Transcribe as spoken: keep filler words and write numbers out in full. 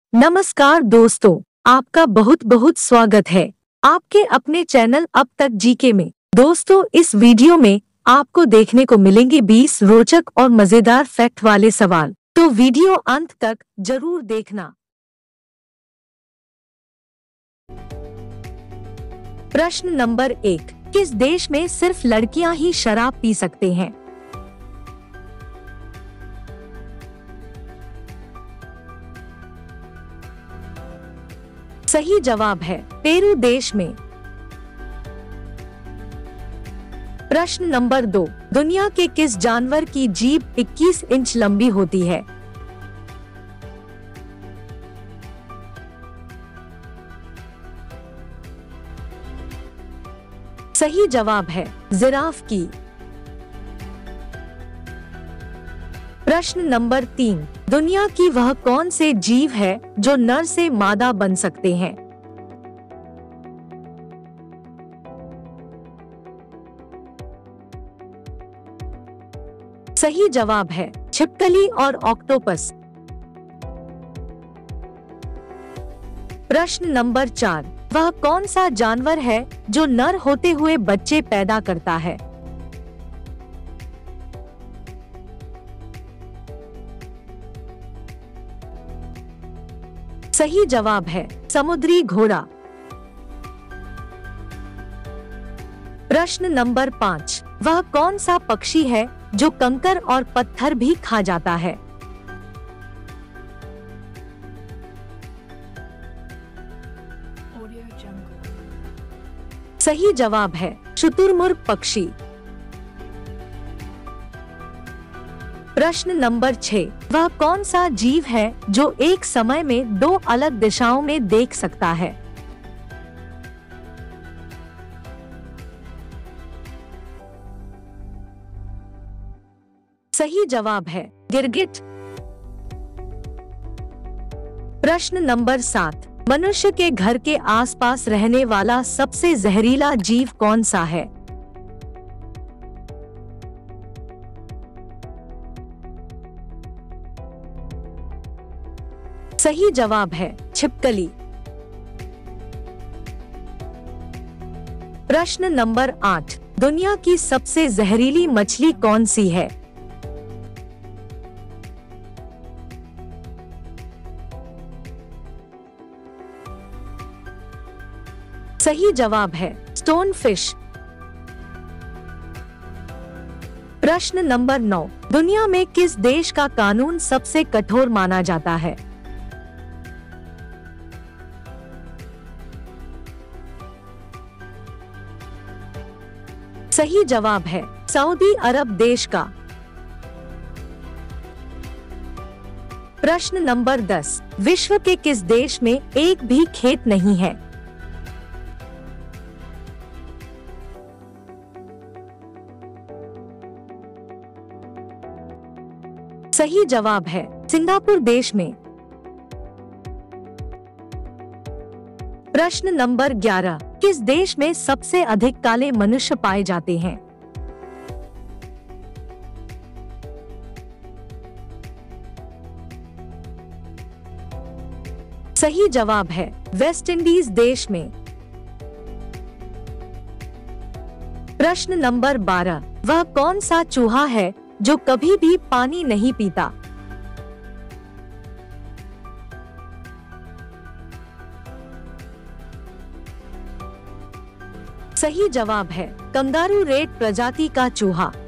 नमस्कार दोस्तों, आपका बहुत बहुत स्वागत है आपके अपने चैनल अब तक जीके में। दोस्तों, इस वीडियो में आपको देखने को मिलेंगे बीस रोचक और मजेदार फैक्ट वाले सवाल, तो वीडियो अंत तक जरूर देखना। प्रश्न नंबर एक, किस देश में सिर्फ लड़कियां ही शराब पी सकते हैं? सही जवाब है पेरू देश में। प्रश्न नंबर दो, दुनिया के किस जानवर की जीभ इक्कीस इंच लंबी होती है? सही जवाब है जिराफ की। प्रश्न नंबर तीन, दुनिया की वह कौन से जीव है जो नर से मादा बन सकते हैं? सही जवाब है छिपकली और ऑक्टोपस। प्रश्न नंबर चार, वह कौन सा जानवर है जो नर होते हुए बच्चे पैदा करता है? सही जवाब है समुद्री घोड़ा। प्रश्न नंबर पाँच, वह कौन सा पक्षी है जो कंकर और पत्थर भी खा जाता है? सही जवाब है शुतुरमुर्ग पक्षी। प्रश्न नंबर छह, वह कौन सा जीव है जो एक समय में दो अलग दिशाओं में देख सकता है? सही जवाब है गिरगिट। प्रश्न नंबर सात, मनुष्य के घर के आसपास रहने वाला सबसे जहरीला जीव कौन सा है? सही जवाब है छिपकली। प्रश्न नंबर आठ, दुनिया की सबसे जहरीली मछली कौन सी है? सही जवाब है स्टोन फिश। प्रश्न नंबर नौ, दुनिया में किस देश का कानून सबसे कठोर माना जाता है? सही जवाब है सऊदी अरब देश का। प्रश्न नंबर दस, विश्व के किस देश में एक भी खेत नहीं है? सही जवाब है सिंगापुर देश में। प्रश्न नंबर ग्यारह, किस देश में सबसे अधिक काले मनुष्य पाए जाते हैं? सही जवाब है वेस्ट इंडीज देश में। प्रश्न नंबर बारह, वह कौन सा चूहा है जो कभी भी पानी नहीं पीता? सही जवाब है कंगारू रेट प्रजाति का चूहा।